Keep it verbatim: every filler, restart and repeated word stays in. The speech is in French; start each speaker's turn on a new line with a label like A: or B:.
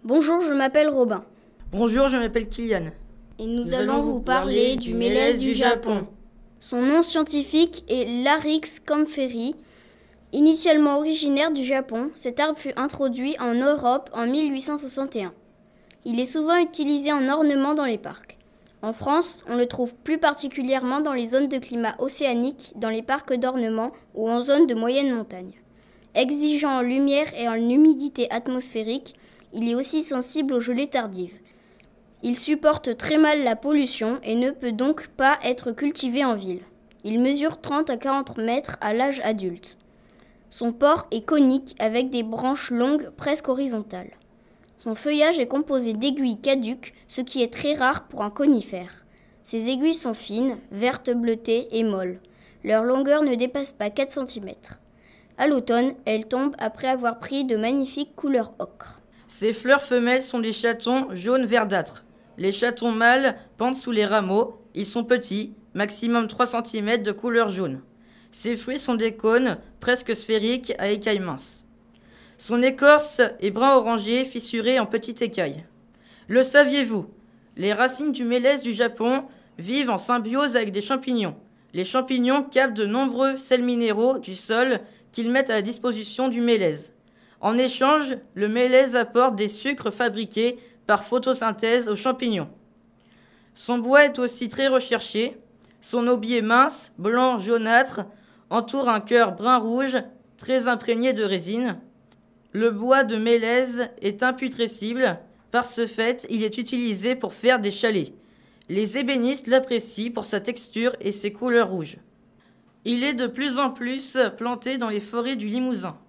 A: Bonjour, je m'appelle Robin.
B: Bonjour, je m'appelle Kylian.
A: Et nous, nous allons vous parler du mélèze du Japon. Son nom scientifique est Larix campheri. Initialement originaire du Japon, cet arbre fut introduit en Europe en mille huit cent soixante et un. Il est souvent utilisé en ornement dans les parcs. En France, on le trouve plus particulièrement dans les zones de climat océanique, dans les parcs d'ornement ou en zone de moyenne montagne. Exigeant en lumière et en humidité atmosphérique, il est aussi sensible aux gelées tardives. Il supporte très mal la pollution et ne peut donc pas être cultivé en ville. Il mesure trente à quarante mètres à l'âge adulte. Son port est conique avec des branches longues presque horizontales. Son feuillage est composé d'aiguilles caduques, ce qui est très rare pour un conifère. Ses aiguilles sont fines, vertes bleutées et molles. Leur longueur ne dépasse pas quatre centimètres. À l'automne, elles tombent après avoir pris de magnifiques couleurs ocre.
B: Ses fleurs femelles sont des chatons jaunes verdâtres. Les chatons mâles pendent sous les rameaux. Ils sont petits, maximum trois centimètres de couleur jaune. Ses fruits sont des cônes presque sphériques à écailles minces. Son écorce est brun-orangé fissuré en petites écailles. Le saviez-vous? Les racines du mélèze du Japon vivent en symbiose avec des champignons. Les champignons captent de nombreux sels minéraux du sol qu'ils mettent à la disposition du mélèze. En échange, le mélèze apporte des sucres fabriqués par photosynthèse aux champignons. Son bois est aussi très recherché. Son aubier mince, blanc jaunâtre, entoure un cœur brun-rouge très imprégné de résine. Le bois de mélèze est imputrescible. Par ce fait, il est utilisé pour faire des chalets. Les ébénistes l'apprécient pour sa texture et ses couleurs rouges. Il est de plus en plus planté dans les forêts du Limousin.